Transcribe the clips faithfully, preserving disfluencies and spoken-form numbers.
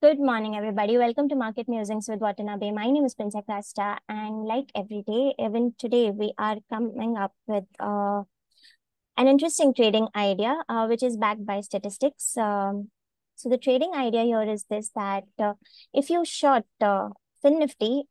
Good morning, everybody. Welcome to Market Musings with Watanabe. My name is Princess Rasta, and like every day, even today, we are coming up with uh, an interesting trading idea, uh, which is backed by statistics. Um, so the trading idea here is this: that uh, if you short uh, FINNifty,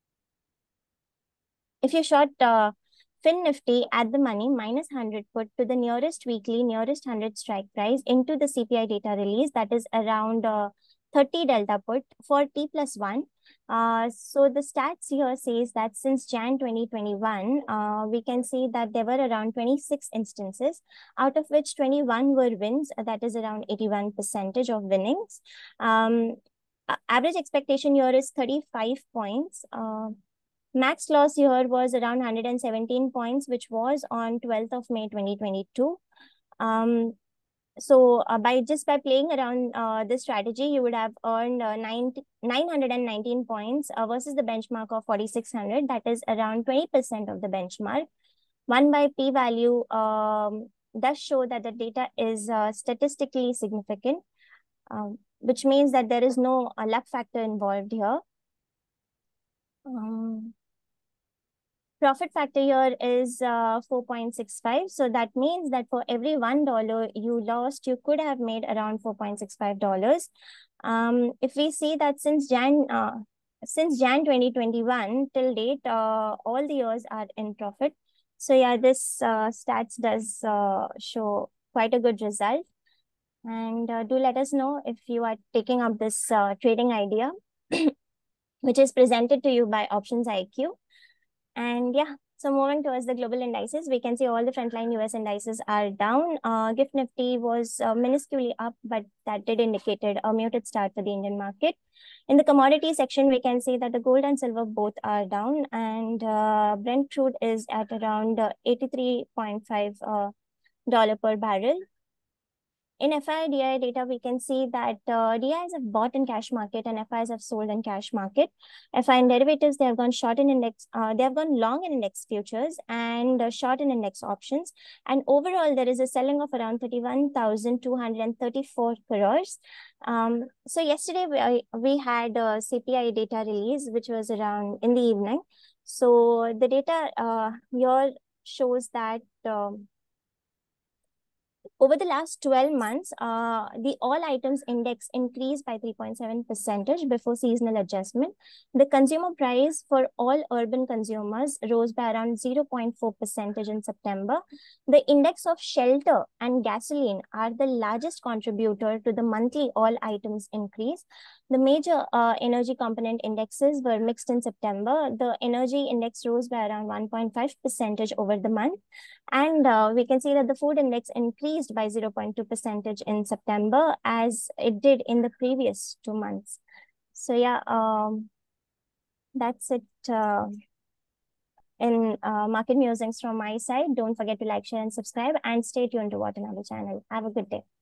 if you short uh, FINNifty at the money minus one hundred put to the nearest weekly, nearest one hundred strike price into the C P I data release, that is around uh, thirty delta put for T plus one. Uh, so the stats here says that since January twenty twenty-one, uh, we can see that there were around twenty-six instances, out of which twenty-one were wins. Uh, that is around eighty-one percentage of winnings. Um, average expectation here is thirty-five points. Uh, Max loss here was around one hundred seventeen points, which was on twelfth of May twenty twenty-two. Um, so uh, by just by playing around uh, this strategy, you would have earned uh, nine hundred nineteen points uh, versus the benchmark of forty-six hundred. That is around twenty percent of the benchmark. One by p-value um, does show that the data is uh, statistically significant, um, which means that there is no uh, luck factor involved here. Um, Profit factor here is uh, four point six five. So that means that for every one dollar you lost, you could have made around four point six five dollars. Um, if we see that since Jan, uh, since Jan twenty twenty-one till date, uh, all the years are in profit. So yeah, this uh, stats does uh, show quite a good result. And uh, do let us know if you are taking up this uh, trading idea, which is presented to you by Options I Q. And yeah, so moving towards the global indices, we can see all the frontline U S indices are down. Uh, Gift Nifty was uh, minusculely up, but that did indicated a muted start for the Indian market. In the commodity section, we can see that the gold and silver both are down, and uh, Brent crude is at around uh, eighty-three point five uh, dollar per barrel. In F I D I data, we can see that uh, D Is have bought in cash market and F Is have sold in cash market. F I in derivatives, they have gone short in index, uh, they have gone long in index futures and uh, short in index options. And overall, there is a selling of around thirty-one thousand two hundred thirty-four crores. Um, so yesterday, we, we had a C P I data release, which was around in the evening. So the data uh, here shows that um, over the last twelve months, uh, the all items index increased by three point seven percentage before seasonal adjustment. The consumer price for all urban consumers rose by around zero point four percentage in September. The index of shelter and gasoline are the largest contributor to the monthly all items increase. The major uh, energy component indexes were mixed in September. The energy index rose by around one point five percentage over the month. And uh, we can see that the food index increased by zero point two percentage in September as it did in the previous two months. So yeah, um, that's it uh, in uh, market musings from my side. Don't forget to like, share, and subscribe, and stay tuned to Watanabe channel. Have a good day.